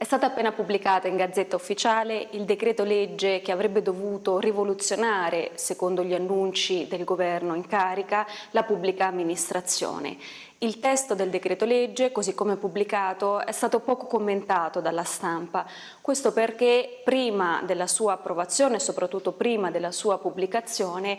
È stata appena pubblicata in Gazzetta Ufficiale il decreto legge che avrebbe dovuto rivoluzionare, secondo gli annunci del governo in carica, la pubblica amministrazione. Il testo del decreto legge, così come pubblicato, è stato poco commentato dalla stampa. Questo perché prima della sua approvazione e soprattutto prima della sua pubblicazione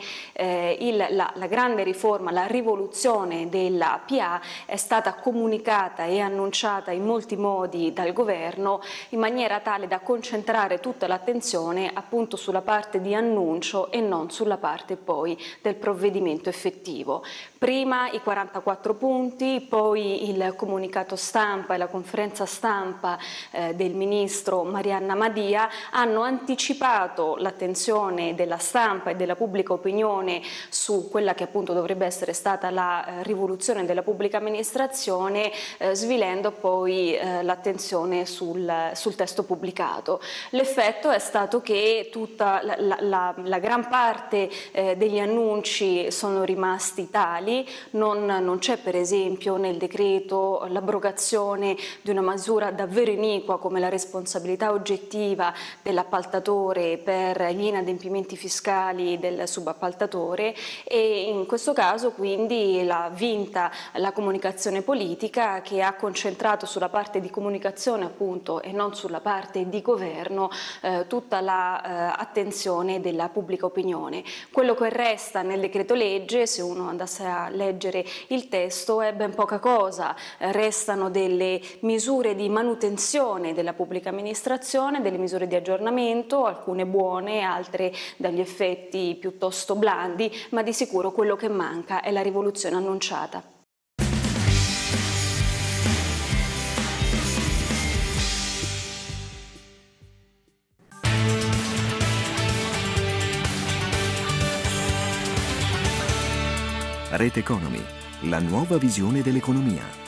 la grande riforma, la rivoluzione della PA è stata comunicata e annunciata in molti modi dal governo in maniera tale da concentrare tutta l'attenzione appunto sulla parte di annuncio e non sulla parte poi del provvedimento effettivo. Prima i 44 punti, poi il comunicato stampa e la conferenza stampa del ministro Marianna Madia hanno anticipato l'attenzione della stampa e della pubblica opinione su quella che appunto dovrebbe essere stata la rivoluzione della pubblica amministrazione, svilendo poi l'attenzione sul testo pubblicato. L'effetto è stato che tutta la gran parte degli annunci sono rimasti tali. Non c'è per esempio nel decreto l'abrogazione di una misura davvero iniqua come la responsabilità oggettiva dell'appaltatore per gli inadempimenti fiscali del subappaltatore, e in questo caso quindi l'ha vinta la comunicazione politica, che ha concentrato sulla parte di comunicazione appunto e non sulla parte di governo tutta l'attenzione della pubblica opinione. Quello che resta nel decreto legge, se uno andasse a leggere il testo, è ben poca cosa. Restano delle misure di manutenzione della pubblica amministrazione, delle misure di aggiornamento, alcune buone, altre dagli effetti piuttosto blandi, ma di sicuro quello che manca è la rivoluzione annunciata. Rete Economy, la nuova visione dell'economia.